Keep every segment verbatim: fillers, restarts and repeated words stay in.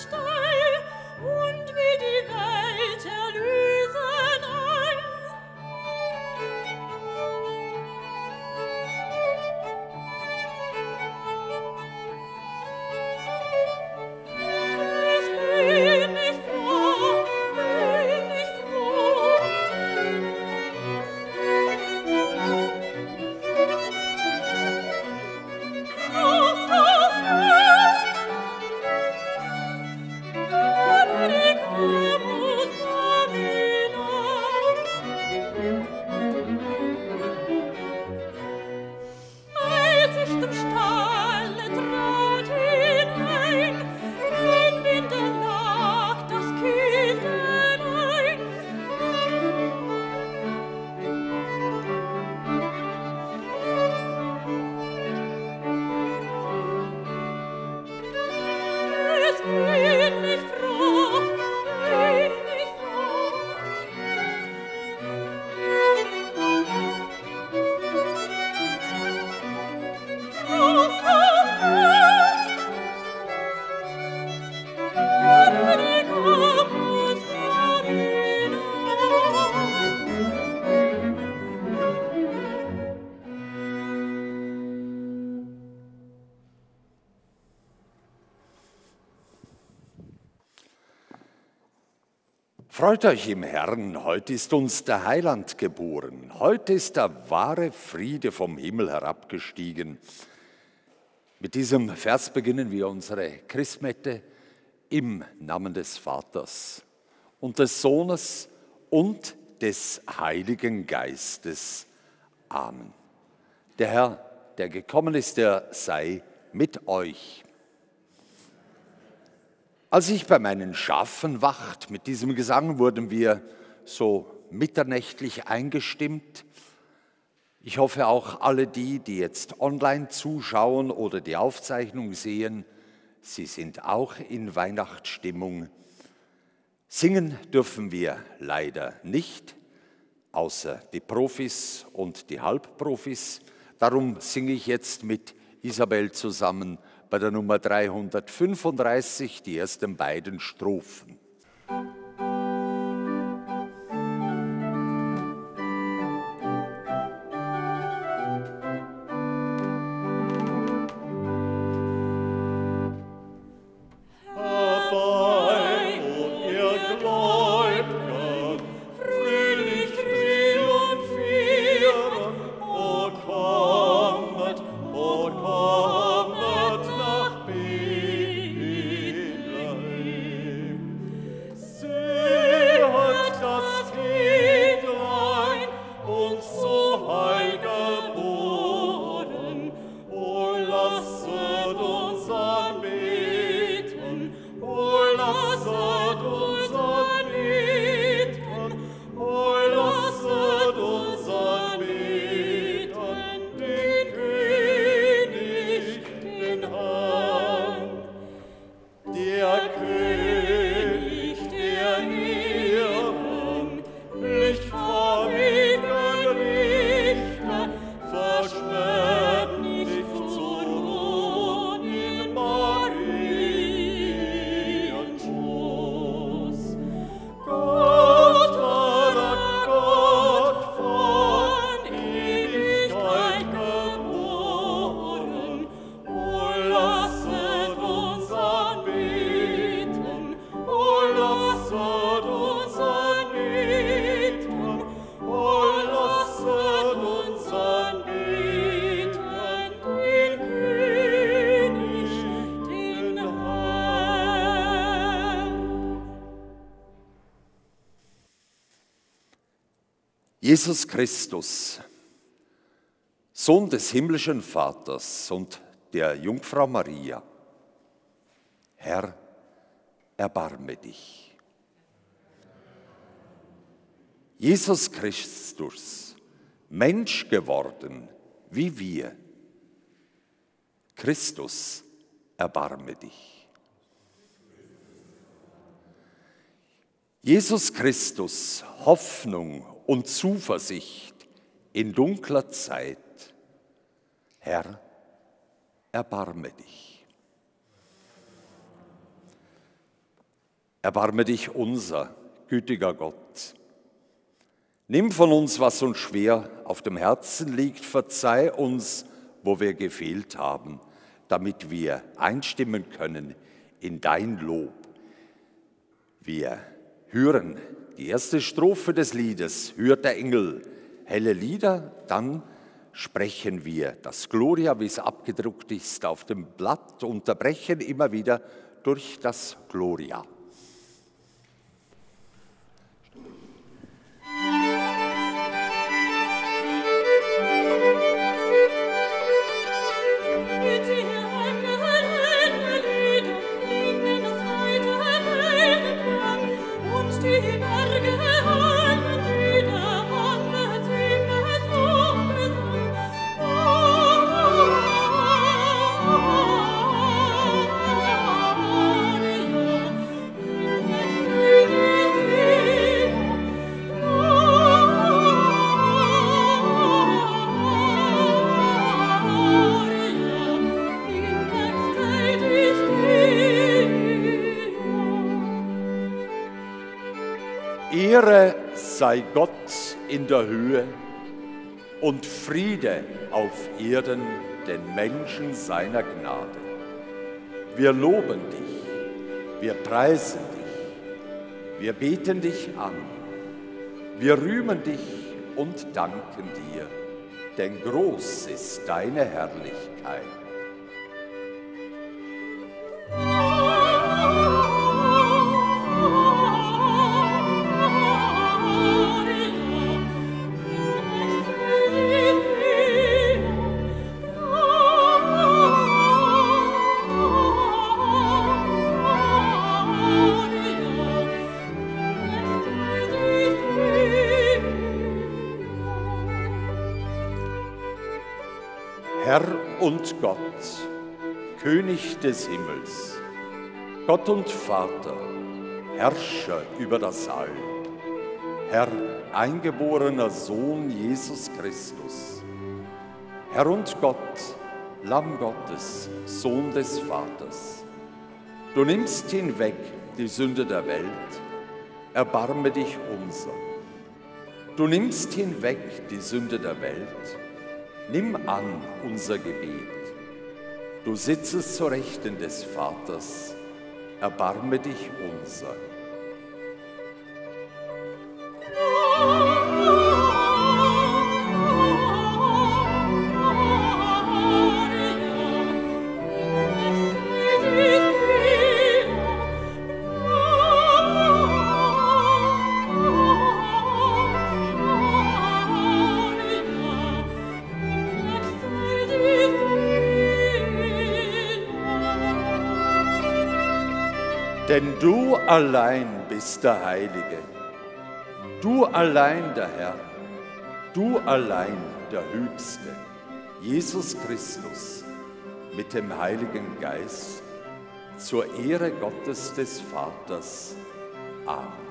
Freut euch im Herrn, heute ist uns der Heiland geboren. Heute ist der wahre Friede vom Himmel herabgestiegen. Mit diesem Vers beginnen wir unsere Christmette im Namen des Vaters und des Sohnes und des Heiligen Geistes. Amen. Der Herr, der gekommen ist, der sei mit euch. Als ich bei meinen Schafen wacht, mit diesem Gesang wurden wir so mitternächtlich eingestimmt. Ich hoffe auch alle die, die jetzt online zuschauen oder die Aufzeichnung sehen, sie sind auch in Weihnachtsstimmung. Singen dürfen wir leider nicht, außer die Profis und die Halbprofis. Darum singe ich jetzt mit Isabel zusammen bei der Nummer dreihundertfünfunddreißig, die ersten beiden Strophen. Jesus Christus, Sohn des himmlischen Vaters und der Jungfrau Maria, Herr, erbarme dich. Jesus Christus, Mensch geworden wie wir, Christus, erbarme dich. Jesus Christus, Hoffnung und Zuversicht in dunkler Zeit, Herr, erbarme dich. Erbarme dich unser, gütiger Gott. Nimm von uns, was uns schwer auf dem Herzen liegt, verzeih uns, wo wir gefehlt haben, damit wir einstimmen können in dein Lob. Wir hören die erste Strophe des Liedes, hört der Engel helle Lieder, dann sprechen wir das Gloria, wie es abgedruckt ist, auf dem Blatt, unterbrechen immer wieder durch das Gloria. Ehre sei Gott in der Höhe und Friede auf Erden den Menschen seiner Gnade. Wir loben dich, wir preisen dich, wir beten dich an, wir rühmen dich und danken dir, denn groß ist deine Herrlichkeit. Herr und Gott, König des Himmels, Gott und Vater, Herrscher über das All, Herr, eingeborener Sohn Jesus Christus, Herr und Gott, Lamm Gottes, Sohn des Vaters, du nimmst hinweg die Sünde der Welt, erbarme dich unser. Du nimmst hinweg die Sünde der Welt, nimm an unser Gebet. Du sitzest zur Rechten des Vaters, erbarme dich unser. Denn du allein bist der Heilige, du allein der Herr, du allein der Höchste, Jesus Christus, mit dem Heiligen Geist, zur Ehre Gottes des Vaters. Amen.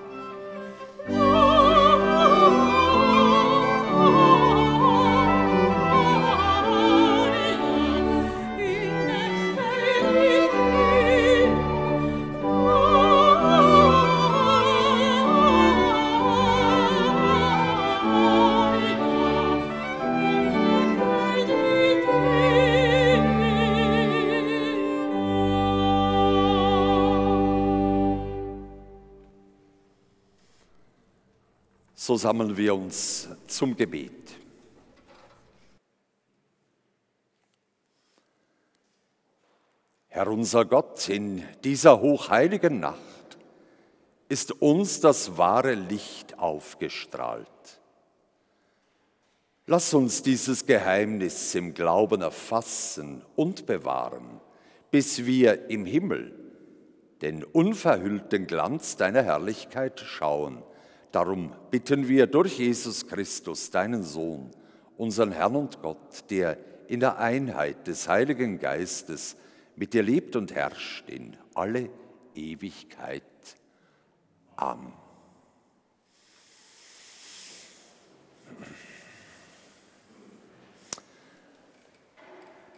So sammeln wir uns zum Gebet. Herr unser Gott, in dieser hochheiligen Nacht ist uns das wahre Licht aufgestrahlt. Lass uns dieses Geheimnis im Glauben erfassen und bewahren, bis wir im Himmel den unverhüllten Glanz deiner Herrlichkeit schauen. Darum bitten wir durch Jesus Christus, deinen Sohn, unseren Herrn und Gott, der in der Einheit des Heiligen Geistes mit dir lebt und herrscht in alle Ewigkeit. Amen.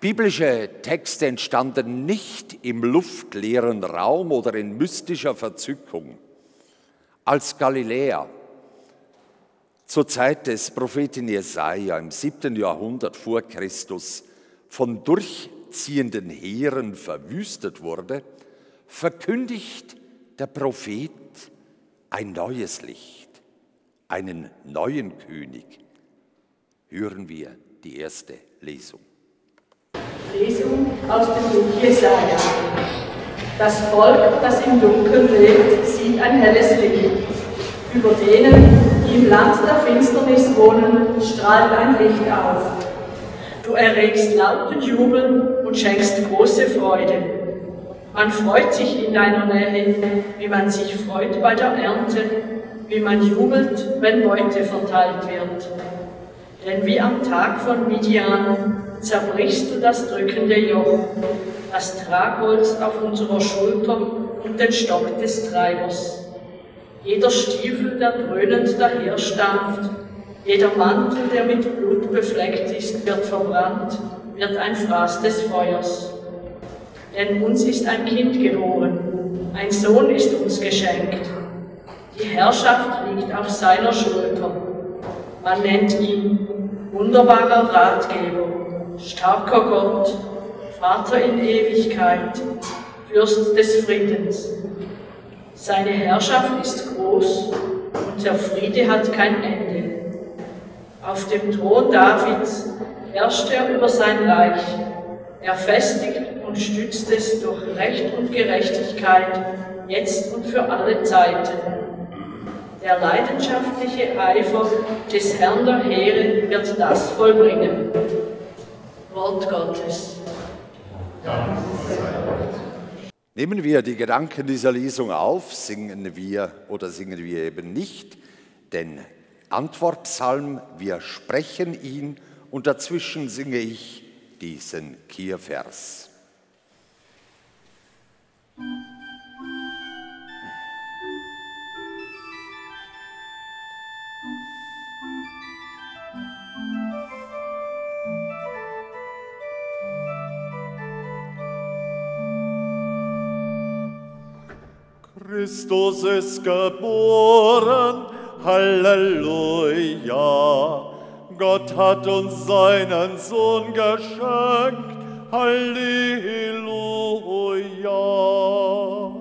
Biblische Texte entstanden nicht im luftleeren Raum oder in mystischer Verzückung. Als Galiläer zur Zeit des Propheten Jesaja im siebten Jahrhundert vor Christus von durchziehenden Heeren verwüstet wurde, verkündigt der Prophet ein neues Licht, einen neuen König. Hören wir die erste Lesung. Lesung aus dem Buch Jesaja. Das Volk, das im Dunkeln lebt, sieht ein helles Licht. Über denen, die im Land der Finsternis wohnen, strahlt ein Licht auf. Du erregst lauten Jubel und schenkst große Freude. Man freut sich in deiner Nähe, wie man sich freut bei der Ernte, wie man jubelt, wenn Beute verteilt wird. Denn wie am Tag von Midian zerbrichst du das drückende Joch, das Tragholz auf unserer Schulter und den Stock des Treibers. Jeder Stiefel, der dröhnend daherstampft, jeder Mantel, der mit Blut befleckt ist, wird verbrannt, wird ein Fraß des Feuers. Denn uns ist ein Kind geboren, ein Sohn ist uns geschenkt. Die Herrschaft liegt auf seiner Schulter. Man nennt ihn wunderbarer Ratgeber, starker Gott, Vater in Ewigkeit, Fürst des Friedens. Seine Herrschaft ist groß und der Friede hat kein Ende. Auf dem Thron Davids herrscht er über sein Reich. Er festigt und stützt es durch Recht und Gerechtigkeit, jetzt und für alle Zeiten. Der leidenschaftliche Eifer des Herrn der Heere wird das vollbringen. Wort Gottes. Nehmen wir die Gedanken dieser Lesung auf, singen wir oder singen wir eben nicht, den Antwortpsalm, wir sprechen ihn und dazwischen singe ich diesen Kehrvers. Christus ist geboren, Halleluja. Gott hat uns seinen Sohn geschenkt, Halleluja.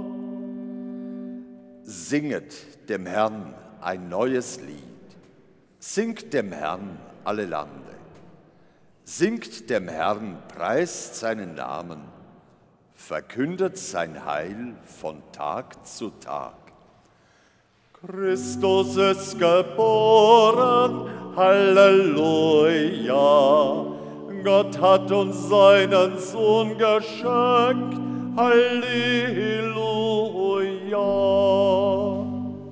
Singet dem Herrn ein neues Lied, singt dem Herrn alle Lande. Singt dem Herrn, preist seinen Namen, verkündet sein Heil von Tag zu Tag. Christus ist geboren, Halleluja. Gott hat uns seinen Sohn geschenkt, Halleluja.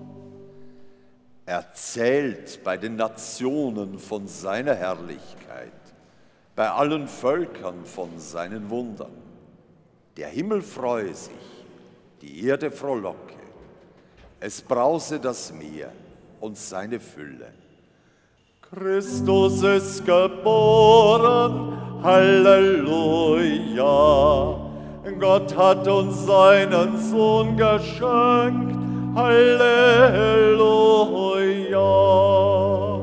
Erzählt bei den Nationen von seiner Herrlichkeit, bei allen Völkern von seinen Wundern. Der Himmel freue sich, die Erde frohlocke, es brause das Meer und seine Fülle. Christus ist geboren, Halleluja. Gott hat uns seinen Sohn geschenkt, Halleluja.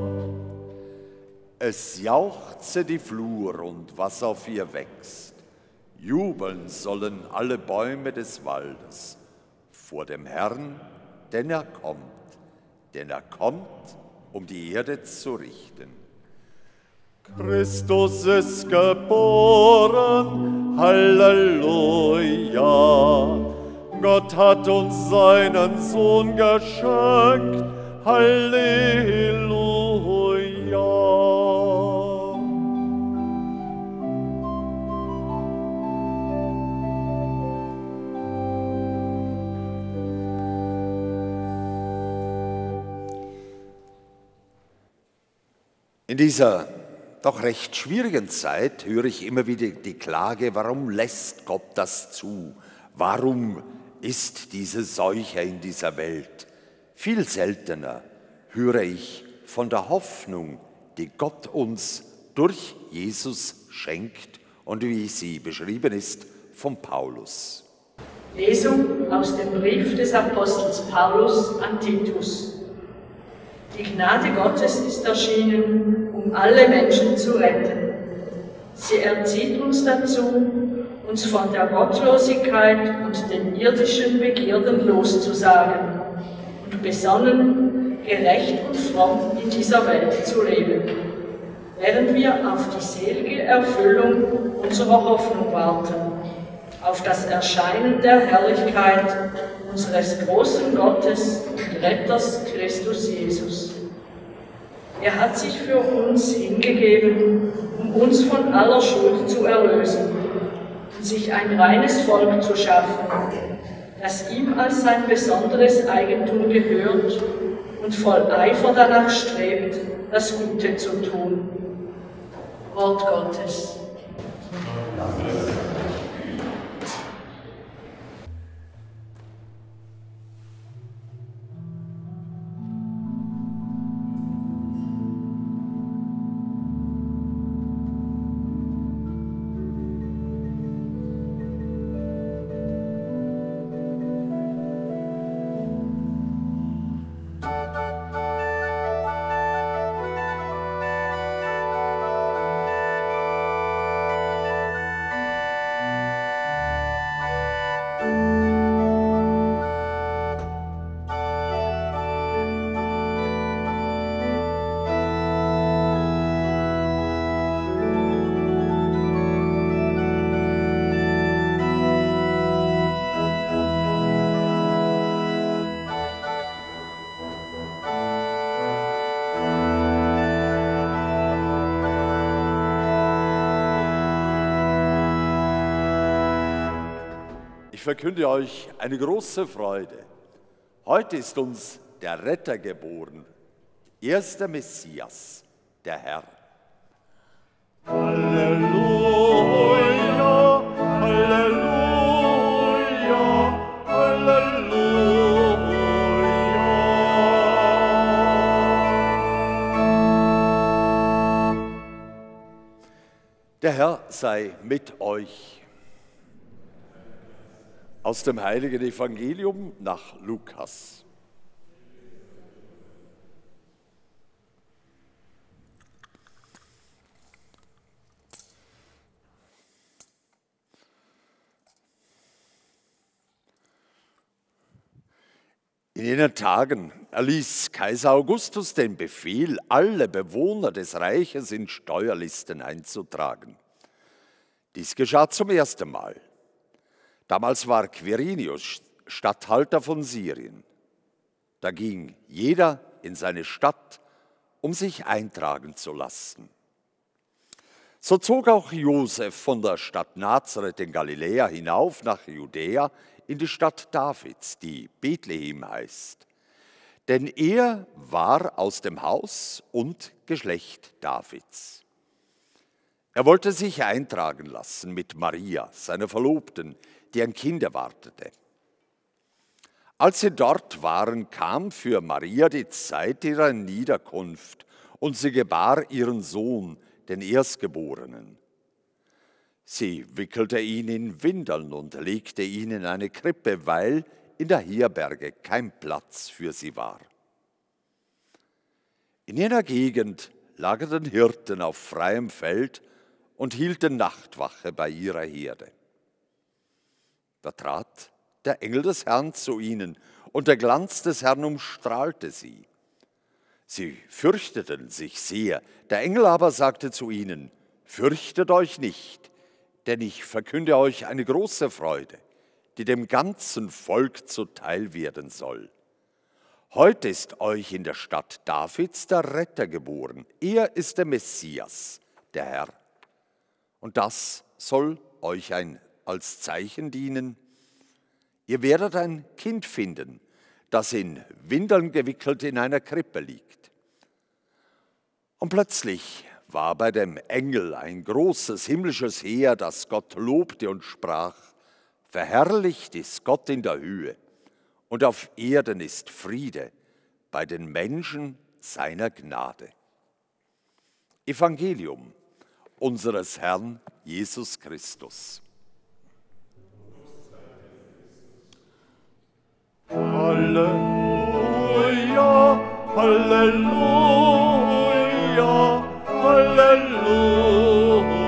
Es jauchze die Flur und was auf ihr wächst. Jubeln sollen alle Bäume des Waldes vor dem Herrn, denn er kommt, denn er kommt, um die Erde zu richten. Christus ist geboren, Halleluja. Gott hat uns seinen Sohn geschenkt, Halleluja. In dieser doch recht schwierigen Zeit höre ich immer wieder die Klage, warum lässt Gott das zu? Warum ist diese Seuche in dieser Welt? Viel seltener höre ich von der Hoffnung, die Gott uns durch Jesus schenkt und wie sie beschrieben ist von Paulus. Lesung aus dem Brief des Apostels Paulus an Titus. Die Gnade Gottes ist erschienen, um alle Menschen zu retten. Sie erzieht uns dazu, uns von der Gottlosigkeit und den irdischen Begierden loszusagen und besonnen, gerecht und fromm in dieser Welt zu leben, während wir auf die selige Erfüllung unserer Hoffnung warten, auf das Erscheinen der Herrlichkeit unseres großen Gottes und Retters Christus Jesus. Er hat sich für uns hingegeben, um uns von aller Schuld zu erlösen und sich ein reines Volk zu schaffen, das ihm als sein besonderes Eigentum gehört und voll Eifer danach strebt, das Gute zu tun. Wort Gottes. Ich verkünde euch eine große Freude. Heute ist uns der Retter geboren. Er ist der Messias, der Herr. Halleluja, Halleluja, Halleluja. Der Herr sei mit euch. Aus dem heiligen Evangelium nach Lukas. In jenen Tagen erließ Kaiser Augustus den Befehl, alle Bewohner des Reiches in Steuerlisten einzutragen. Dies geschah zum ersten Mal. Damals war Quirinius Statthalter von Syrien. Da ging jeder in seine Stadt, um sich eintragen zu lassen. So zog auch Josef von der Stadt Nazareth in Galiläa hinauf nach Judäa in die Stadt Davids, die Bethlehem heißt. Denn er war aus dem Haus und Geschlecht Davids. Er wollte sich eintragen lassen mit Maria, seiner Verlobten, die ein Kind erwartete. Als sie dort waren, kam für Maria die Zeit ihrer Niederkunft und sie gebar ihren Sohn, den Erstgeborenen. Sie wickelte ihn in Windeln und legte ihn in eine Krippe, weil in der Herberge kein Platz für sie war. In jener Gegend lagerten Hirten auf freiem Feld und hielten Nachtwache bei ihrer Herde. Da trat der Engel des Herrn zu ihnen, und der Glanz des Herrn umstrahlte sie. Sie fürchteten sich sehr. Der Engel aber sagte zu ihnen: Fürchtet euch nicht, denn ich verkünde euch eine große Freude, die dem ganzen Volk zuteil werden soll. Heute ist euch in der Stadt Davids der Retter geboren. Er ist der Messias, der Herr. Und das soll euch ein als Zeichen dienen: Ihr werdet ein Kind finden, das in Windeln gewickelt in einer Krippe liegt. Und plötzlich war bei dem Engel ein großes himmlisches Heer, das Gott lobte und sprach: Verherrlicht ist Gott in der Höhe, und auf Erden ist Friede bei den Menschen seiner Gnade. Evangelium unseres Herrn Jesus Christus. Halleluja, Halleluja, Halleluja.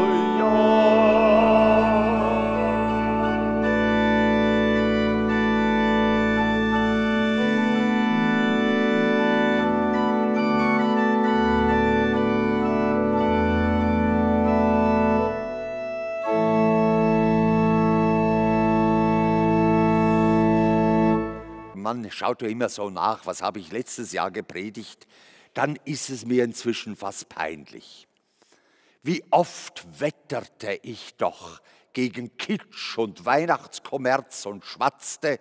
Man schaut ja immer so nach, was habe ich letztes Jahr gepredigt, dann ist es mir inzwischen fast peinlich. Wie oft wetterte ich doch gegen Kitsch und Weihnachtskommerz und schwatzte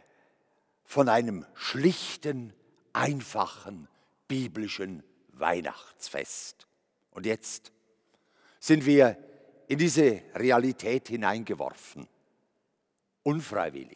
von einem schlichten, einfachen, biblischen Weihnachtsfest. Und jetzt sind wir in diese Realität hineingeworfen, unfreiwillig.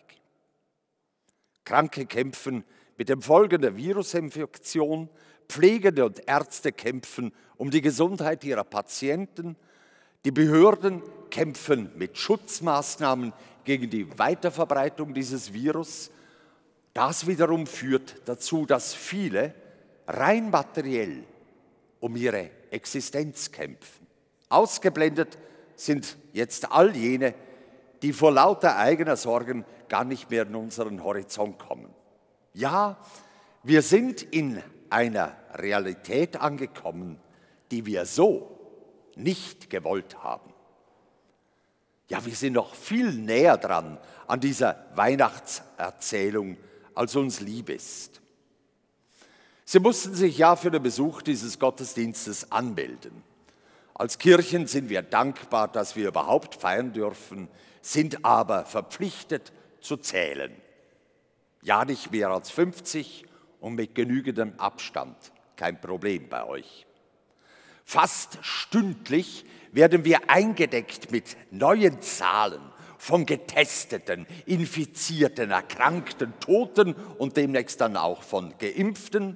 Kranke kämpfen mit den Folgen der Virusinfektion, Pflegende und Ärzte kämpfen um die Gesundheit ihrer Patienten, die Behörden kämpfen mit Schutzmaßnahmen gegen die Weiterverbreitung dieses Virus. Das wiederum führt dazu, dass viele rein materiell um ihre Existenz kämpfen. Ausgeblendet sind jetzt all jene, die vor lauter eigener Sorgen gar nicht mehr in unseren Horizont kommen. Ja, wir sind in einer Realität angekommen, die wir so nicht gewollt haben. Ja, wir sind noch viel näher dran an dieser Weihnachtserzählung, als uns lieb ist. Sie mussten sich ja für den Besuch dieses Gottesdienstes anmelden. Als Kirchen sind wir dankbar, dass wir überhaupt feiern dürfen, sind aber verpflichtet zu zählen. Ja, nicht mehr als fünfzig und mit genügendem Abstand. Kein Problem bei euch. Fast stündlich werden wir eingedeckt mit neuen Zahlen von Getesteten, Infizierten, Erkrankten, Toten und demnächst dann auch von Geimpften.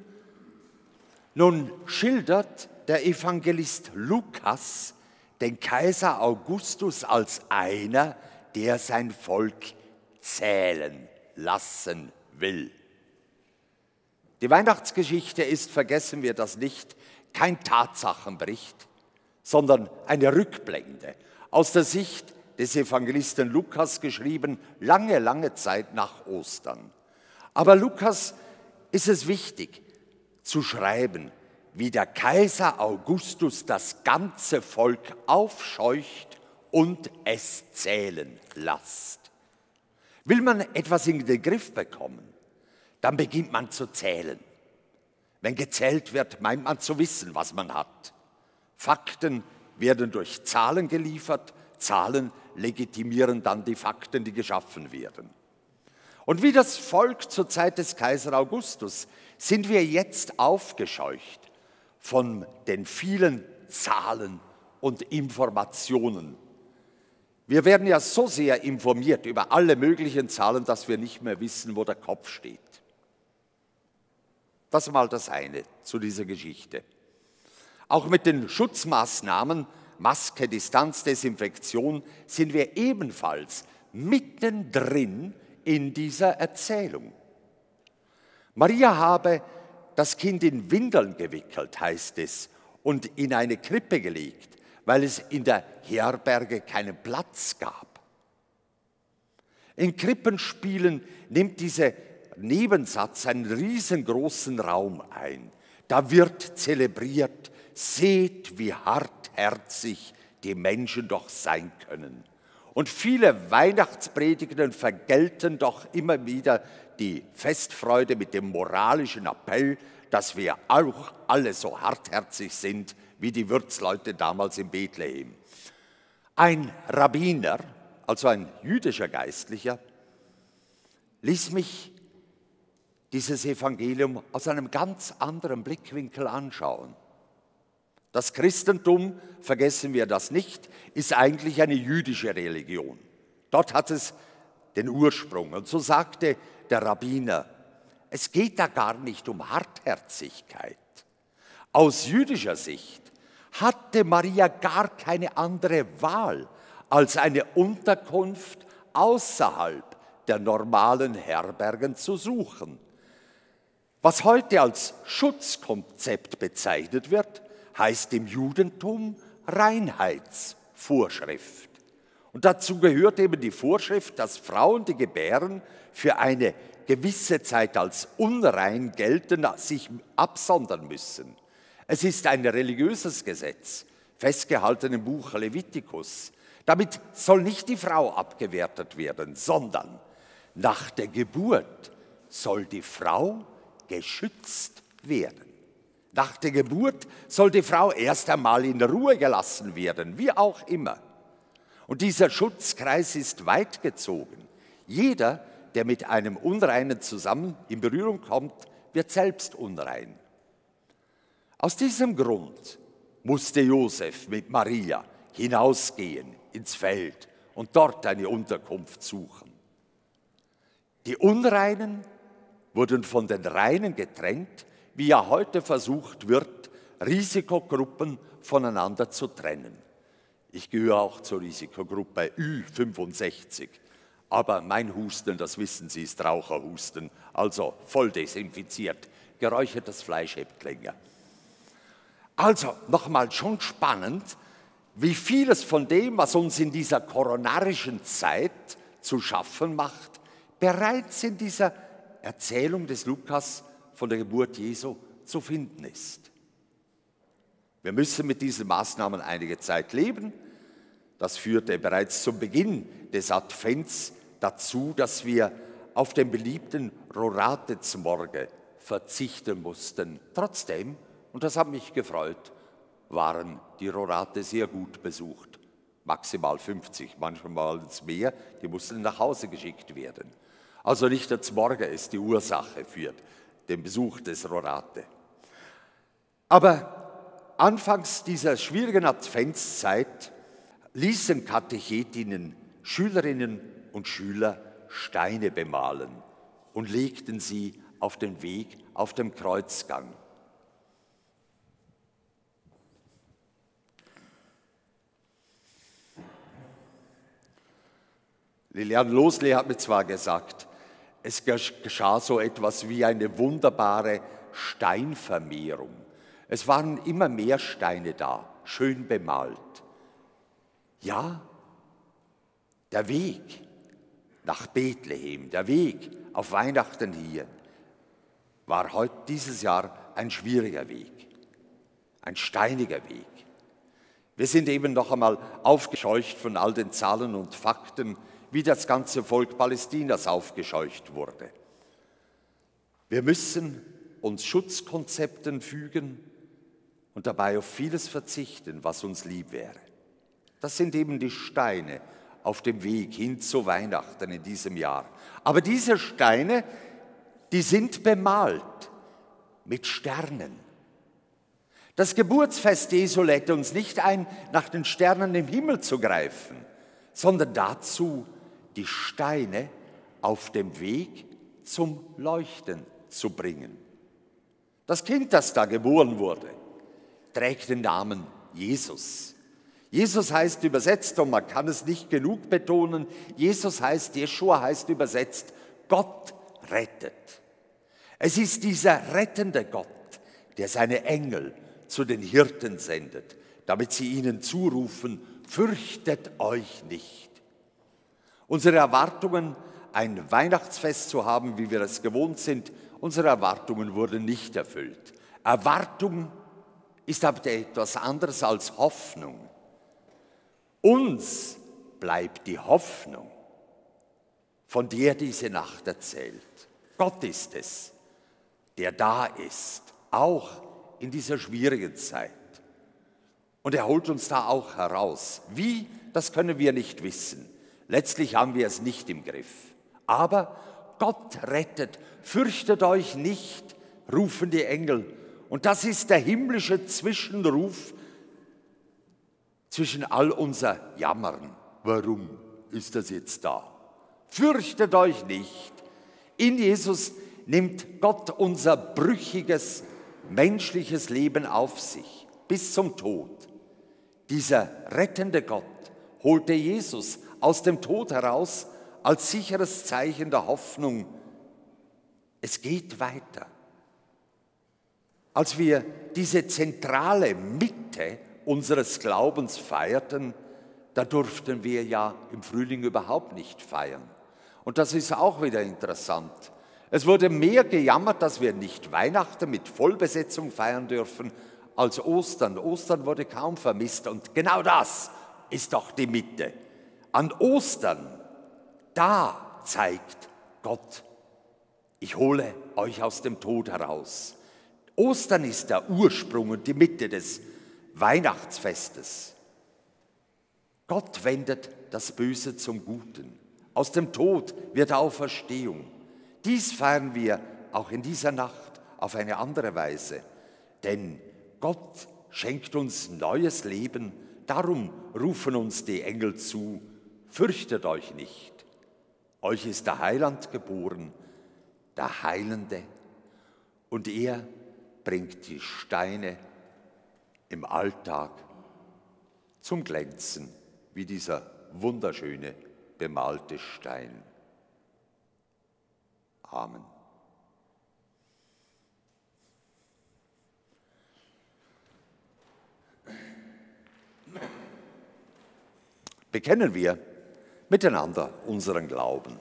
Nun schildert der Evangelist Lukas den Kaiser Augustus als einer, der sein Volk zählen lassen will. Die Weihnachtsgeschichte ist, vergessen wir das nicht, kein Tatsachenbericht, sondern eine Rückblende aus der Sicht des Evangelisten Lukas geschrieben, lange, lange Zeit nach Ostern. Aber Lukas ist es wichtig zu schreiben, wie der Kaiser Augustus das ganze Volk aufscheucht und es zählen lässt. Will man etwas in den Griff bekommen, dann beginnt man zu zählen. Wenn gezählt wird, meint man zu wissen, was man hat. Fakten werden durch Zahlen geliefert, Zahlen legitimieren dann die Fakten, die geschaffen werden. Und wie das Volk zur Zeit des Kaiser Augustus sind wir jetzt aufgescheucht von den vielen Zahlen und Informationen. Wir werden ja so sehr informiert über alle möglichen Zahlen, dass wir nicht mehr wissen, wo der Kopf steht. Das ist mal das eine zu dieser Geschichte. Auch mit den Schutzmaßnahmen, Maske, Distanz, Desinfektion, sind wir ebenfalls mittendrin in dieser Erzählung. Maria habe das Kind in Windeln gewickelt, heißt es, und in eine Krippe gelegt, weil es in der Herberge keinen Platz gab. In Krippenspielen nimmt dieser Nebensatz einen riesengroßen Raum ein. Da wird zelebriert, seht, wie hartherzig die Menschen doch sein können. Und viele Weihnachtspredigten vergelten doch immer wieder die Festfreude mit dem moralischen Appell, dass wir auch alle so hartherzig sind wie die Wirtsleute damals in Bethlehem. Ein Rabbiner, also ein jüdischer Geistlicher, ließ mich dieses Evangelium aus einem ganz anderen Blickwinkel anschauen. Das Christentum, vergessen wir das nicht, ist eigentlich eine jüdische Religion. Dort hat es den Ursprung. Und so sagte der Rabbiner, es geht da gar nicht um Hartherzigkeit. Aus jüdischer Sicht hatte Maria gar keine andere Wahl, als eine Unterkunft außerhalb der normalen Herbergen zu suchen. Was heute als Schutzkonzept bezeichnet wird, heißt im Judentum Reinheitsvorschrift. Und dazu gehört eben die Vorschrift, dass Frauen, die gebären, für eine gewisse Zeit als unrein gelten, sich absondern müssen. Es ist ein religiöses Gesetz, festgehalten im Buch Levitikus. Damit soll nicht die Frau abgewertet werden, sondern nach der Geburt soll die Frau geschützt werden. Nach der Geburt soll die Frau erst einmal in Ruhe gelassen werden, wie auch immer. Und dieser Schutzkreis ist weit gezogen. Jeder, der mit einem Unreinen zusammen in Berührung kommt, wird selbst unrein. Aus diesem Grund musste Josef mit Maria hinausgehen ins Feld und dort eine Unterkunft suchen. Die Unreinen wurden von den Reinen getrennt, wie ja heute versucht wird, Risikogruppen voneinander zu trennen. Ich gehöre auch zur Risikogruppe Ü fünfundsechzig, aber mein Husten, das wissen Sie, ist Raucherhusten, also voll desinfiziert. Geräuchertes Fleisch hebt länger. Also nochmal schon spannend, wie vieles von dem, was uns in dieser koronarischen Zeit zu schaffen macht, bereits in dieser Erzählung des Lukas von der Geburt Jesu zu finden ist. Wir müssen mit diesen Maßnahmen einige Zeit leben. Das führte bereits zum Beginn des Advents dazu, dass wir auf den beliebten Rorate-Zmorge verzichten mussten. Trotzdem, und das hat mich gefreut, waren die Rorate sehr gut besucht. Maximal fünfzig, manchmal mehr, die mussten nach Hause geschickt werden. Also nicht der Zmorge ist die Ursache für den Besuch des Rorate. Aber anfangs dieser schwierigen Adventszeit ließen Katechetinnen Schülerinnen und Schüler Steine bemalen und legten sie auf den Weg auf dem Kreuzgang. Lilian Losle hat mir zwar gesagt, es geschah so etwas wie eine wunderbare Steinvermehrung. Es waren immer mehr Steine da, schön bemalt. Ja, der Weg nach Bethlehem, der Weg auf Weihnachten hier, war heute dieses Jahr ein schwieriger Weg, ein steiniger Weg. Wir sind eben noch einmal aufgescheucht von all den Zahlen und Fakten, wie das ganze Volk Palästinas aufgescheucht wurde. Wir müssen uns Schutzkonzepten fügen und dabei auf vieles verzichten, was uns lieb wäre. Das sind eben die Steine auf dem Weg hin zu Weihnachten in diesem Jahr. Aber diese Steine, die sind bemalt mit Sternen. Das Geburtsfest Jesu lädt uns nicht ein, nach den Sternen im Himmel zu greifen, sondern dazu, die Steine auf dem Weg zum Leuchten zu bringen. Das Kind, das da geboren wurde, trägt den Namen Jesus. Jesus heißt übersetzt, und man kann es nicht genug betonen, Jesus heißt, Jeschua heißt übersetzt, Gott rettet. Es ist dieser rettende Gott, der seine Engel zu den Hirten sendet, damit sie ihnen zurufen, fürchtet euch nicht. Unsere Erwartungen, ein Weihnachtsfest zu haben, wie wir es gewohnt sind, unsere Erwartungen wurden nicht erfüllt. Erwartung ist aber etwas anderes als Hoffnung. Uns bleibt die Hoffnung, von der diese Nacht erzählt. Gott ist es, der da ist, auch in dieser schwierigen Zeit. Und er holt uns da auch heraus. Wie, das können wir nicht wissen. Letztlich haben wir es nicht im Griff. Aber Gott rettet, fürchtet euch nicht, rufen die Engel. Und das ist der himmlische Zwischenruf zwischen all unser Jammern. Warum ist das jetzt da? Fürchtet euch nicht. In Jesus nimmt Gott unser brüchiges, menschliches Leben auf sich bis zum Tod. Dieser rettende Gott holte Jesus aus dem Tod heraus als sicheres Zeichen der Hoffnung. Es geht weiter. Als wir diese zentrale Mitte unseres Glaubens feierten, da durften wir ja im Frühling überhaupt nicht feiern. Und das ist auch wieder interessant. Es wurde mehr gejammert, dass wir nicht Weihnachten mit Vollbesetzung feiern dürfen, als Ostern. Ostern wurde kaum vermisst. Und genau das ist doch die Mitte. An Ostern, da zeigt Gott, ich hole euch aus dem Tod heraus. Ostern ist der Ursprung und die Mitte des Weihnachtsfestes. Gott wendet das Böse zum Guten. Aus dem Tod wird Auferstehung. Dies feiern wir auch in dieser Nacht auf eine andere Weise. Denn Gott schenkt uns neues Leben. Darum rufen uns die Engel zu, fürchtet euch nicht. Euch ist der Heiland geboren, der Heilende. Und er bringt die Steine im Alltag zum Glänzen, wie dieser wunderschöne bemalte Stein. Amen. Bekennen wir miteinander unseren Glauben.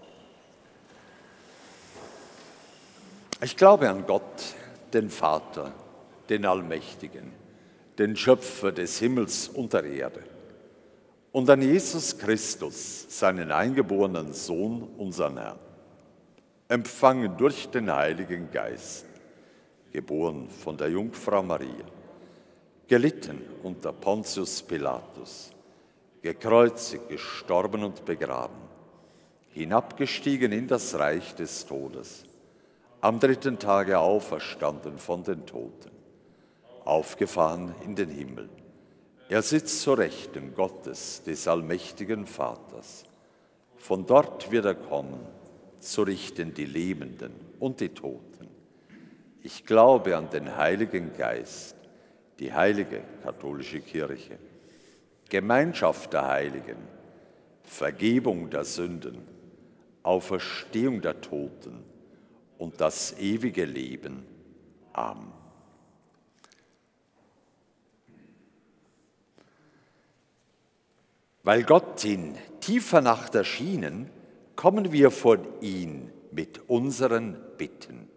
Ich glaube an Gott, den Vater, den Allmächtigen, den Schöpfer des Himmels und der Erde, und an Jesus Christus, seinen eingeborenen Sohn, unseren Herrn, empfangen durch den Heiligen Geist, geboren von der Jungfrau Maria, gelitten unter Pontius Pilatus, gekreuzigt, gestorben und begraben, hinabgestiegen in das Reich des Todes, am dritten Tage auferstanden von den Toten, aufgefahren in den Himmel. Er sitzt zur Rechten Gottes, des allmächtigen Vaters. Von dort wird er kommen, zu richten die Lebenden und die Toten. Ich glaube an den Heiligen Geist, die heilige katholische Kirche, Gemeinschaft der Heiligen, Vergebung der Sünden, Auferstehung der Toten und das ewige Leben. Amen. Weil Gott in tiefer Nacht erschienen, kommen wir vor ihn mit unseren Bitten.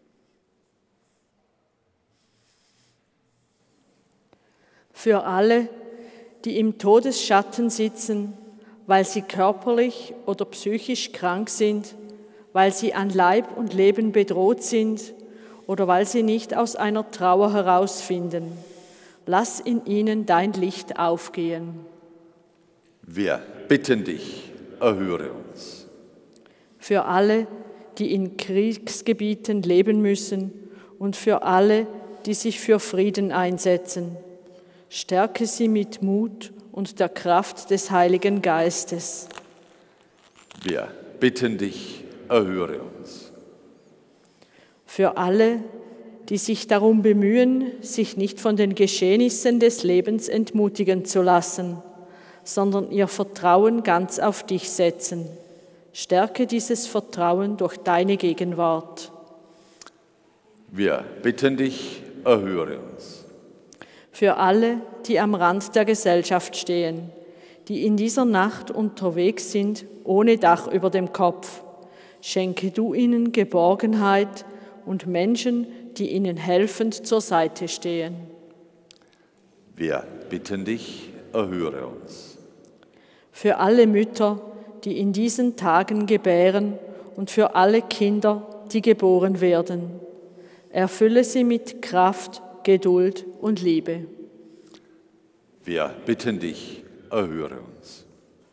Für alle, die im Todesschatten sitzen, weil sie körperlich oder psychisch krank sind, weil sie an Leib und Leben bedroht sind oder weil sie nicht aus einer Trauer herausfinden, lass in ihnen dein Licht aufgehen. Wir bitten dich, erhöre uns. Für alle, die in Kriegsgebieten leben müssen und für alle, die sich für Frieden einsetzen, stärke sie mit Mut und der Kraft des Heiligen Geistes. Wir bitten dich, erhöre uns. Für alle, die sich darum bemühen, sich nicht von den Geschehnissen des Lebens entmutigen zu lassen, sondern ihr Vertrauen ganz auf dich setzen. Stärke dieses Vertrauen durch deine Gegenwart. Wir bitten dich, erhöre uns. Für alle, die am Rand der Gesellschaft stehen, die in dieser Nacht unterwegs sind, ohne Dach über dem Kopf, schenke du ihnen Geborgenheit und Menschen, die ihnen helfend zur Seite stehen. Wir bitten dich, erhöre uns. Für alle Mütter, die in diesen Tagen gebären und für alle Kinder, die geboren werden. Erfülle sie mit Kraft, Geduld und Liebe. Wir bitten dich, erhöre uns.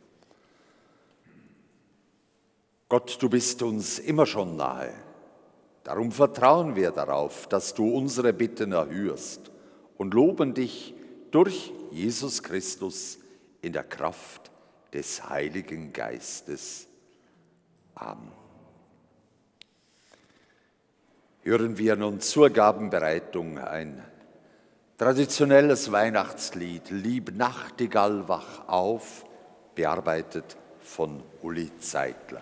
Gott, du bist uns immer schon nahe. Darum vertrauen wir darauf, dass du unsere Bitten erhörst und loben dich durch Jesus Christus in der Kraft des Heiligen Geistes. Amen. Hören wir nun zur Gabenbereitung ein Traditionelles Weihnachtslied, Lieb Nachtigall, wach auf, bearbeitet von Uli Zeitler.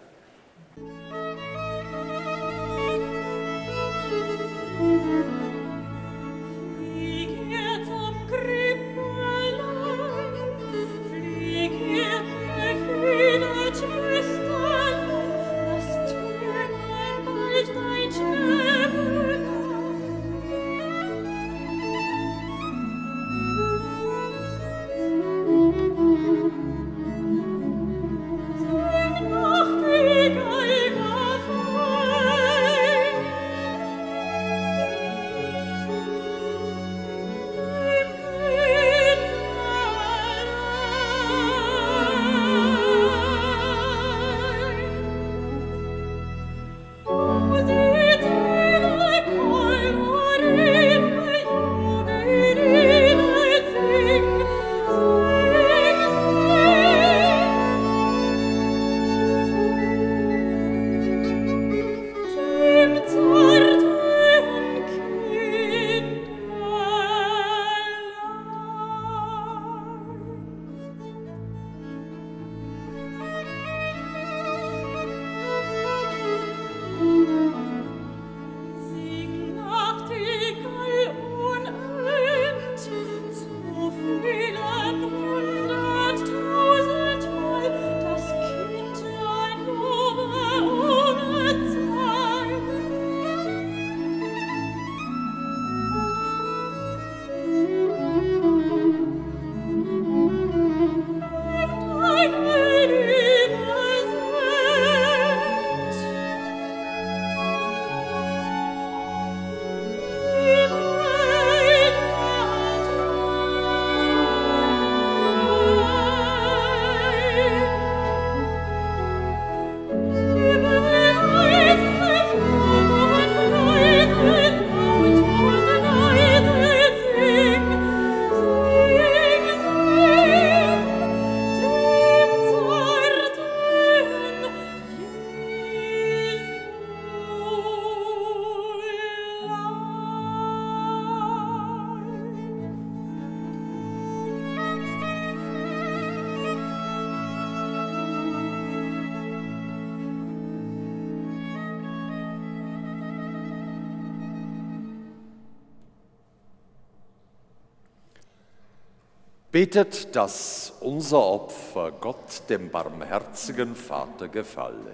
Betet, dass unser Opfer Gott, dem barmherzigen Vater, gefalle.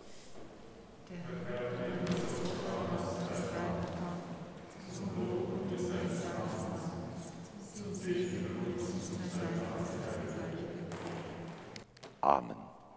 Amen.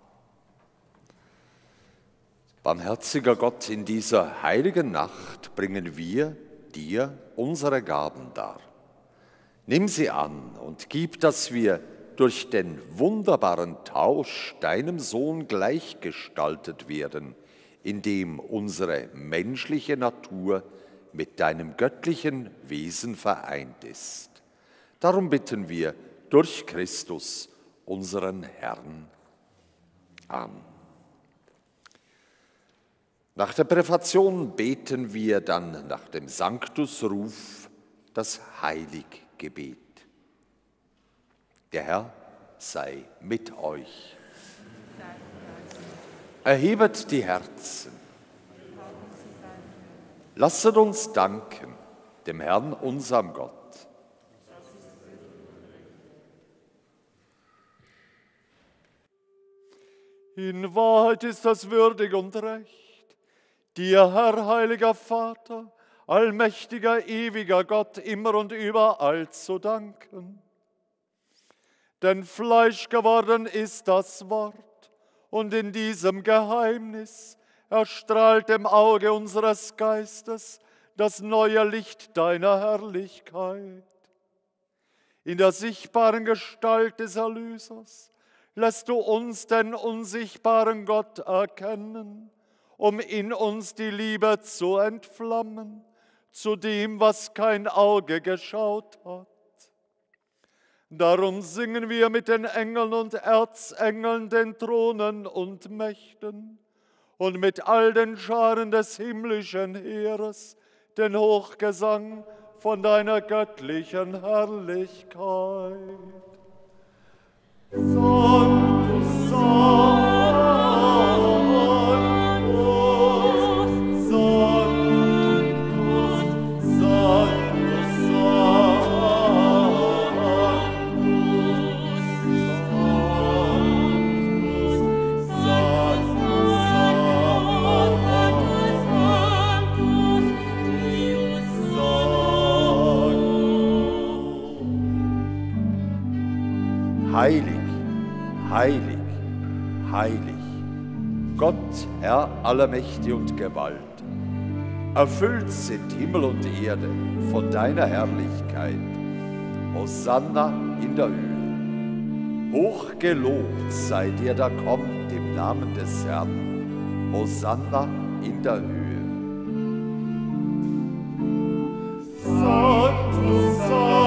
Barmherziger Gott, in dieser heiligen Nacht bringen wir dir unsere Gaben dar. Nimm sie an und gib, dass wir durch den wunderbaren Tausch deinem Sohn gleichgestaltet werden, indem unsere menschliche Natur mit deinem göttlichen Wesen vereint ist. Darum bitten wir durch Christus, unseren Herrn. Amen. Nach der Präfation beten wir dann nach dem Sanctusruf das Heiliggebet. Der Herr sei mit euch. Erhebet die Herzen. Lasset uns danken dem Herrn, unserem Gott. In Wahrheit ist das würdig und recht, dir, Herr, heiliger Vater, allmächtiger, ewiger Gott, immer und überall zu danken. Denn Fleisch geworden ist das Wort, und in diesem Geheimnis erstrahlt dem Auge unseres Geistes das neue Licht deiner Herrlichkeit. In der sichtbaren Gestalt des Erlösers lässt du uns den unsichtbaren Gott erkennen, um in uns die Liebe zu entflammen, zu dem, was kein Auge geschaut hat. Darum singen wir mit den Engeln und Erzengeln, den Thronen und Mächten und mit all den Scharen des himmlischen Heeres den Hochgesang von deiner göttlichen Herrlichkeit. Sanctus, Sanctus, heilig, heilig, heilig, Gott, Herr aller Mächte und Gewalt. Erfüllt sind Himmel und Erde von deiner Herrlichkeit. Hosanna in der Höhe. Hochgelobt sei der, der kommt im Namen des Herrn. Hosanna in der Höhe. Sanctus, Sanctus,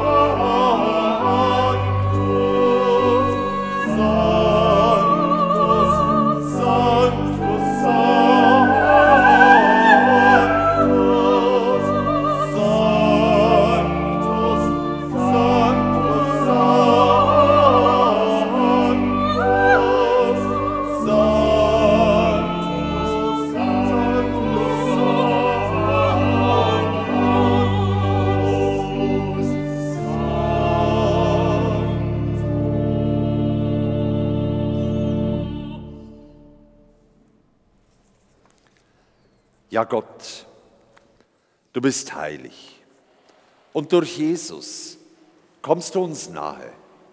Ja, Gott, du bist heilig und durch Jesus kommst du uns nahe.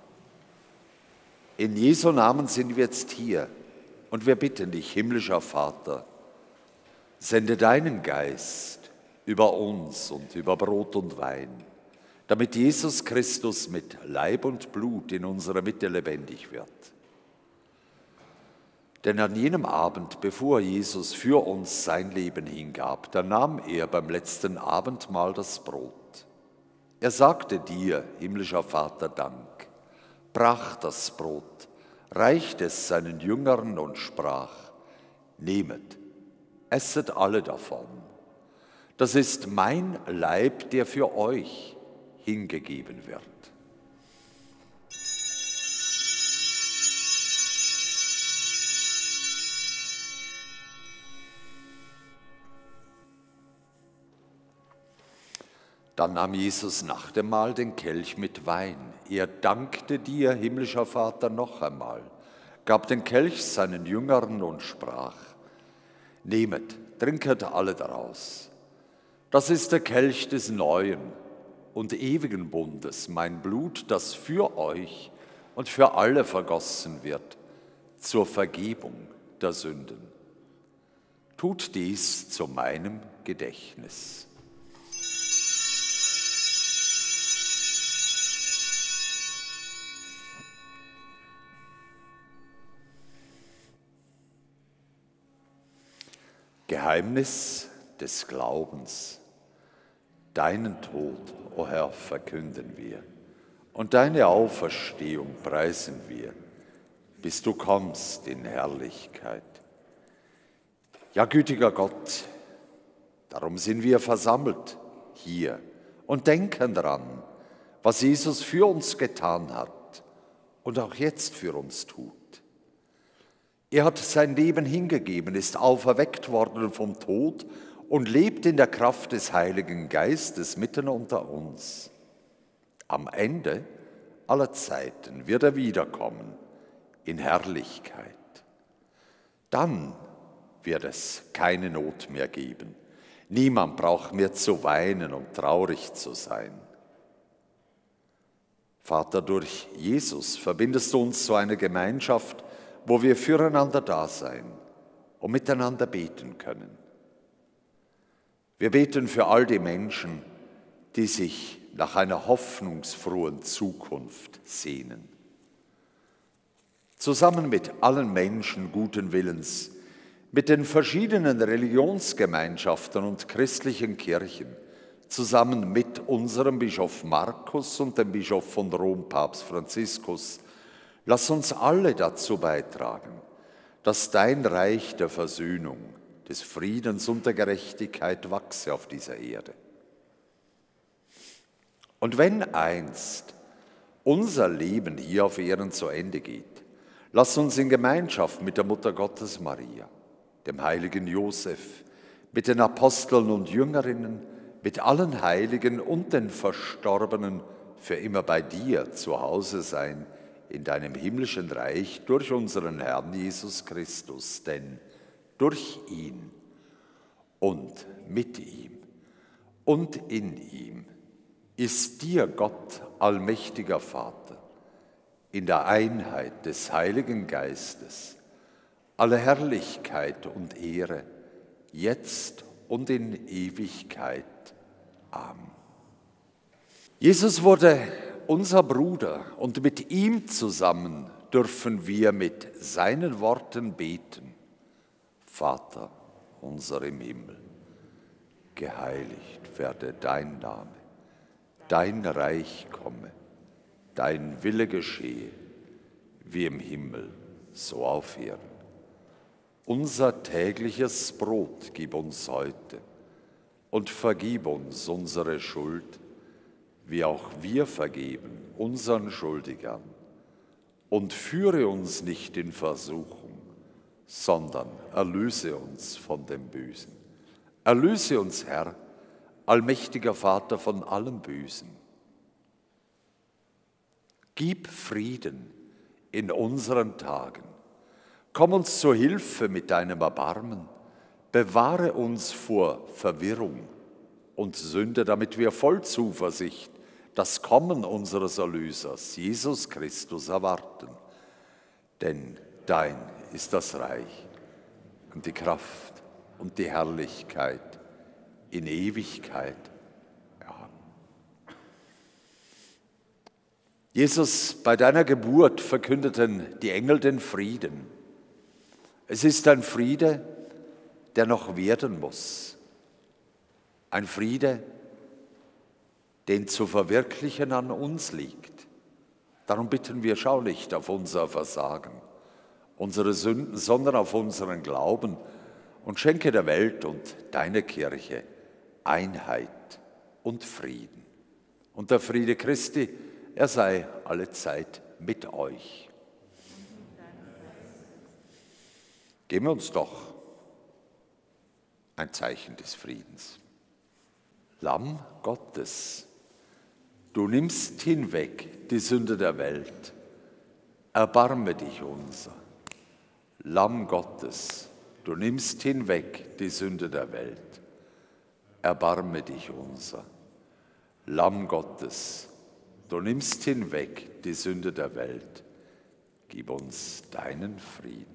In Jesu Namen sind wir jetzt hier und wir bitten dich, himmlischer Vater, sende deinen Geist über uns und über Brot und Wein, damit Jesus Christus mit Leib und Blut in unserer Mitte lebendig wird. Denn an jenem Abend, bevor Jesus für uns sein Leben hingab, da nahm er beim letzten Abendmahl das Brot. Er sagte dir, himmlischer Vater, Dank, brach das Brot, reichte es seinen Jüngern und sprach, nehmet, esset alle davon. Das ist mein Leib, der für euch hingegeben wird. Dann nahm Jesus nach dem Mahl den Kelch mit Wein. Er dankte dir, himmlischer Vater, noch einmal, gab den Kelch seinen Jüngern und sprach, nehmet, trinket alle daraus. Das ist der Kelch des neuen und ewigen Bundes, mein Blut, das für euch und für alle vergossen wird, zur Vergebung der Sünden. Tut dies zu meinem Gedächtnis. Geheimnis des Glaubens. Deinen Tod, o Herr, verkünden wir, und deine Auferstehung preisen wir, bis du kommst in Herrlichkeit. Ja, gütiger Gott, darum sind wir versammelt hier und denken daran, was Jesus für uns getan hat und auch jetzt für uns tut. Er hat sein Leben hingegeben, ist auferweckt worden vom Tod und lebt in der Kraft des Heiligen Geistes mitten unter uns. Am Ende aller Zeiten wird er wiederkommen in Herrlichkeit. Dann wird es keine Not mehr geben. Niemand braucht mehr zu weinen und traurig zu sein. Vater, durch Jesus verbindest du uns zu einer Gemeinschaft, wo wir füreinander da sein und miteinander beten können. Wir beten für all die Menschen, die sich nach einer hoffnungsfrohen Zukunft sehnen. Zusammen mit allen Menschen guten Willens, mit den verschiedenen Religionsgemeinschaften und christlichen Kirchen, zusammen mit unserem Bischof Markus und dem Bischof von Rom, Papst Franziskus, lass uns alle dazu beitragen, dass dein Reich der Versöhnung, des Friedens und der Gerechtigkeit wachse auf dieser Erde. Und wenn einst unser Leben hier auf Erden zu Ende geht, lass uns in Gemeinschaft mit der Mutter Gottes Maria, dem heiligen Josef, mit den Aposteln und Jüngerinnen, mit allen Heiligen und den Verstorbenen für immer bei dir zu Hause sein, in deinem himmlischen Reich durch unseren Herrn Jesus Christus. Denn durch ihn und mit ihm und in ihm ist dir Gott, allmächtiger Vater, in der Einheit des Heiligen Geistes, alle Herrlichkeit und Ehre, jetzt und in Ewigkeit. Amen. Jesus wurde unser Bruder und mit ihm zusammen dürfen wir mit seinen Worten beten. Vater unser im Himmel, geheiligt werde dein Name, dein Reich komme, dein Wille geschehe, wie im Himmel, so auf Erden. Unser tägliches Brot gib uns heute und vergib uns unsere Schuld, wie auch wir vergeben unseren Schuldigern. Und führe uns nicht in Versuchung, sondern erlöse uns von dem Bösen. Erlöse uns, Herr, allmächtiger Vater, von allem Bösen. Gib Frieden in unseren Tagen. Komm uns zur Hilfe mit deinem Erbarmen. Bewahre uns vor Verwirrung und Sünde, damit wir voll Zuversicht das Kommen unseres Erlösers, Jesus Christus, erwarten. Denn dein ist das Reich und die Kraft und die Herrlichkeit in Ewigkeit. Amen. Jesus, bei deiner Geburt verkündeten die Engel den Frieden. Es ist ein Friede, der noch werden muss. Ein Friede, den zu verwirklichen an uns liegt. Darum bitten wir, schau nicht auf unser Versagen, unsere Sünden, sondern auf unseren Glauben und schenke der Welt und deiner Kirche Einheit und Frieden. Und der Friede Christi, er sei allezeit mit euch. Geben wir uns doch ein Zeichen des Friedens. Lamm Gottes, du nimmst hinweg die Sünde der Welt, erbarme dich unser. Lamm Gottes, du nimmst hinweg die Sünde der Welt, erbarme dich unser. Lamm Gottes, du nimmst hinweg die Sünde der Welt, gib uns deinen Frieden.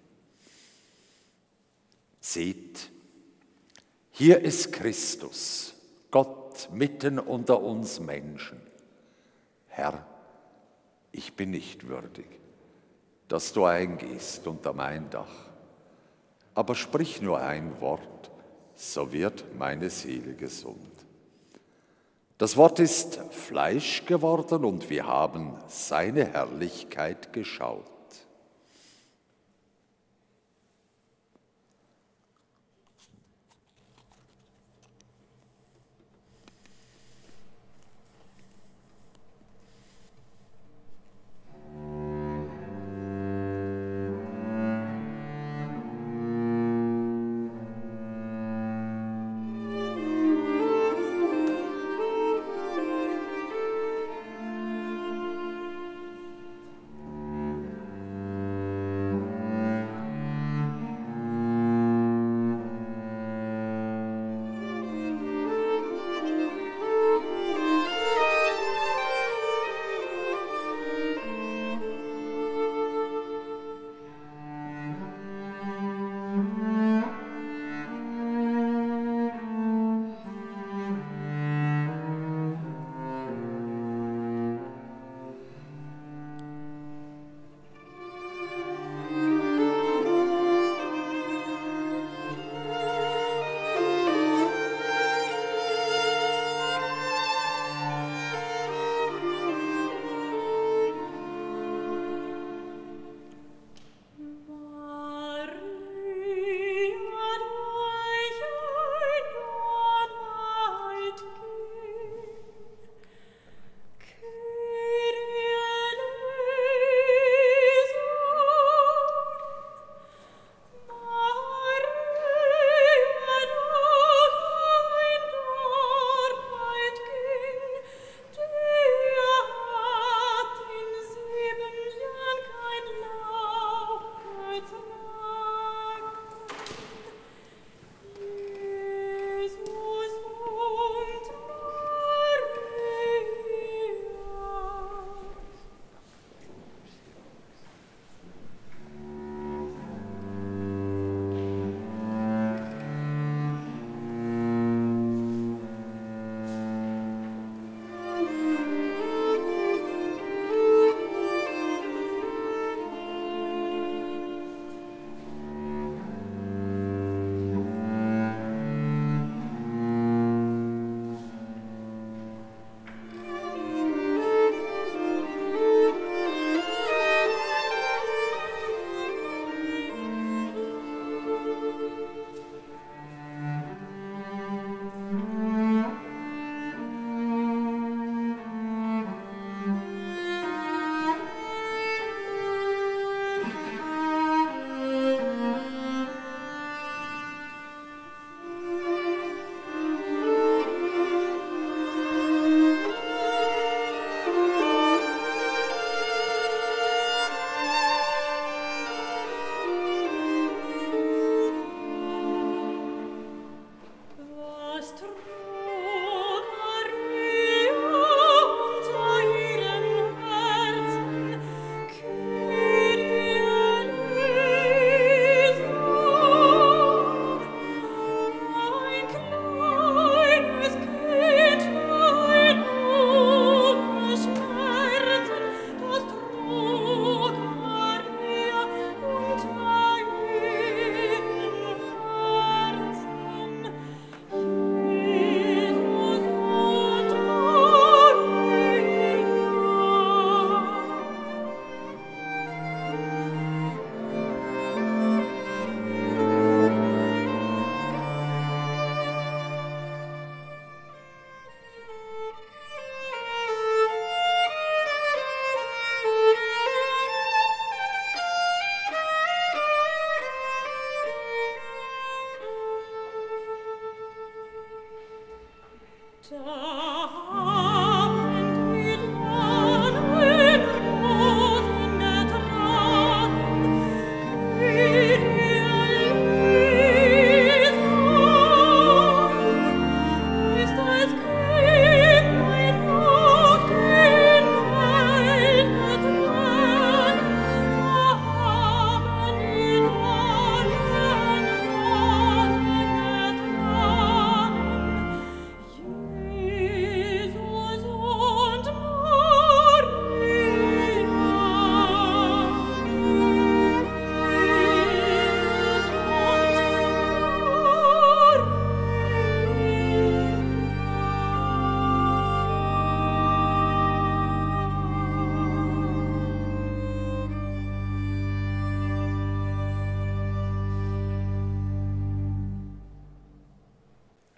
Seht, hier ist Christus, Gott mitten unter uns Menschen. Herr, ich bin nicht würdig, dass du eingehst unter mein Dach, aber sprich nur ein Wort, so wird meine Seele gesund. Das Wort ist Fleisch geworden und wir haben seine Herrlichkeit geschaut.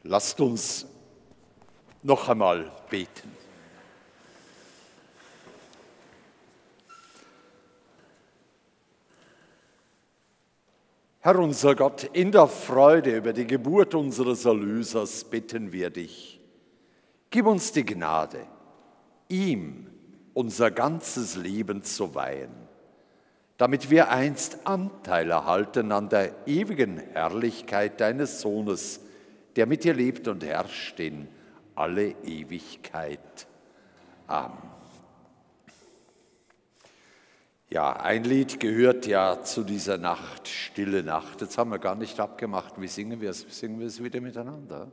Lasst uns noch einmal beten. Herr unser Gott, in der Freude über die Geburt unseres Erlösers bitten wir dich. Gib uns die Gnade, ihm unser ganzes Leben zu weihen, damit wir einst Anteil erhalten an der ewigen Herrlichkeit deines Sohnes, der mit dir lebt und herrscht in alle Ewigkeit. Amen. Ja, ein Lied gehört ja zu dieser Nacht, Stille Nacht. Jetzt haben wir gar nicht abgemacht, wie singen wir es? Singen wir es wieder miteinander?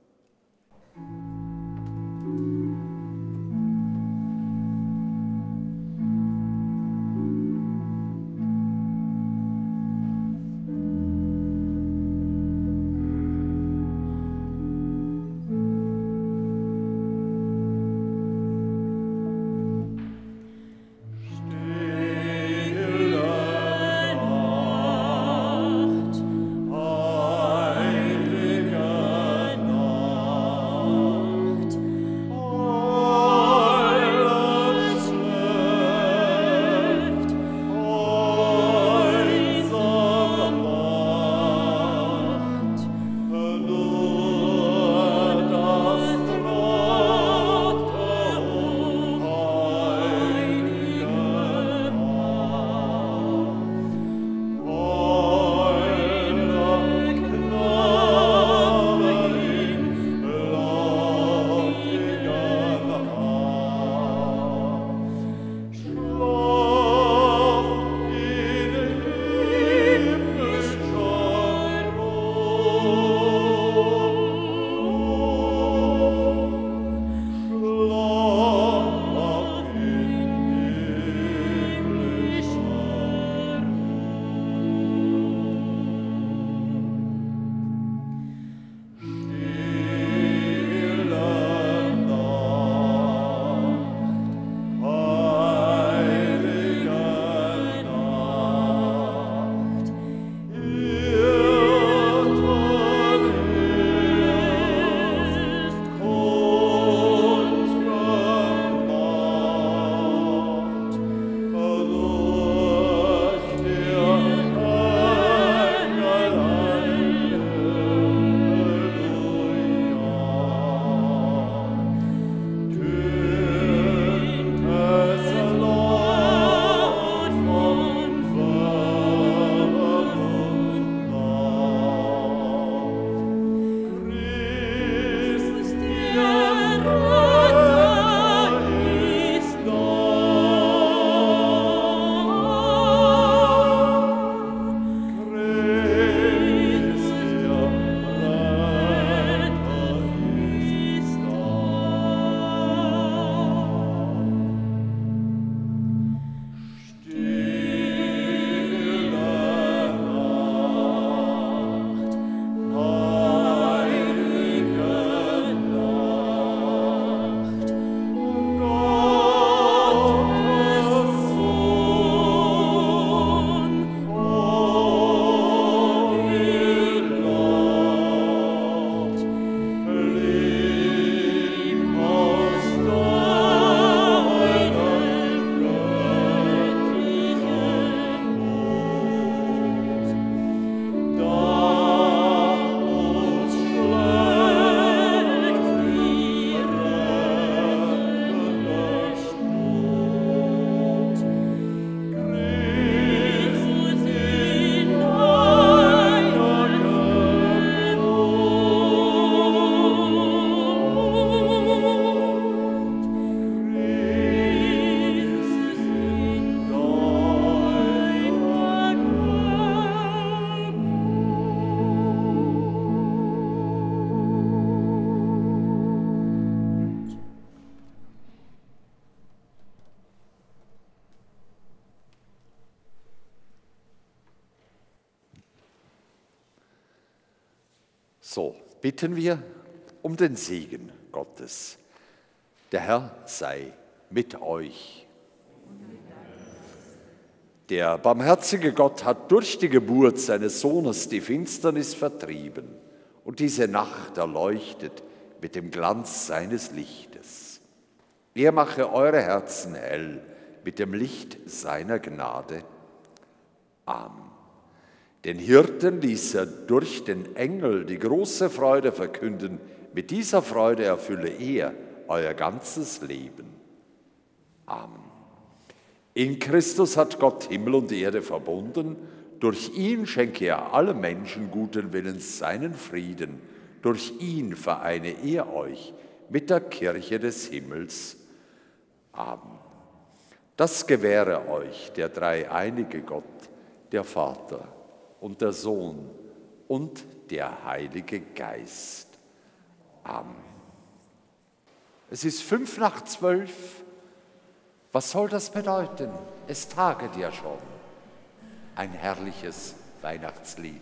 So, bitten wir um den Segen Gottes. Der Herr sei mit euch. Der barmherzige Gott hat durch die Geburt seines Sohnes die Finsternis vertrieben und diese Nacht erleuchtet mit dem Glanz seines Lichtes. Er mache eure Herzen hell mit dem Licht seiner Gnade. Amen. Den Hirten ließ er durch den Engel die große Freude verkünden. Mit dieser Freude erfülle er euer ganzes Leben. Amen. In Christus hat Gott Himmel und Erde verbunden. Durch ihn schenke er allen Menschen guten Willens seinen Frieden. Durch ihn vereine er euch mit der Kirche des Himmels. Amen. Das gewähre euch der dreieinige Gott, der Vater und der Sohn und der Heilige Geist. Amen. Es ist fünf nach zwölf. Was soll das bedeuten? Es taget ja schon. Ein herrliches Weihnachtslied.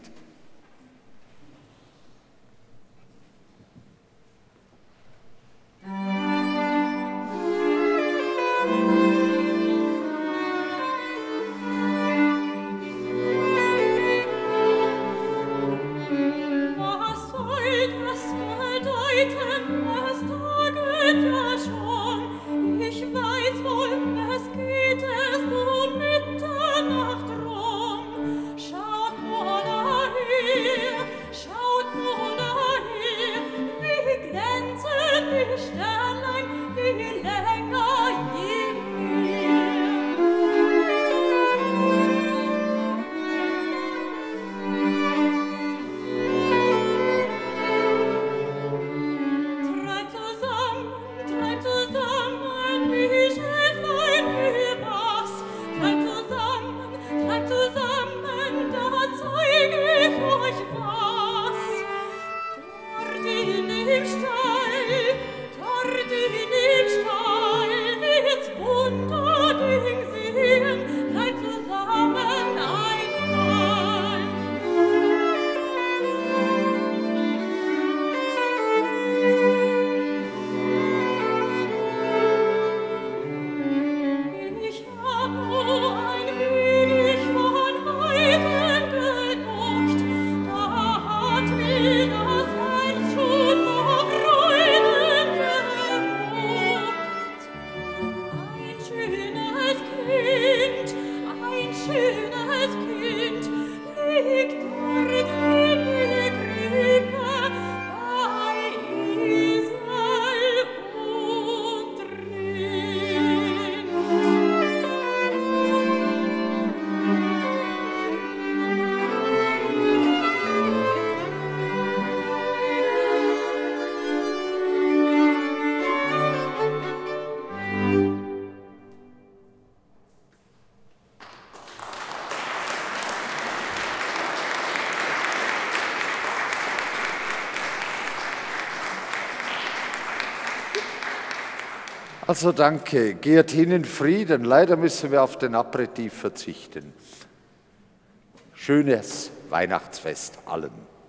Also danke, geht hin in Frieden. Leider müssen wir auf den Aperitif verzichten. Schönes Weihnachtsfest allen.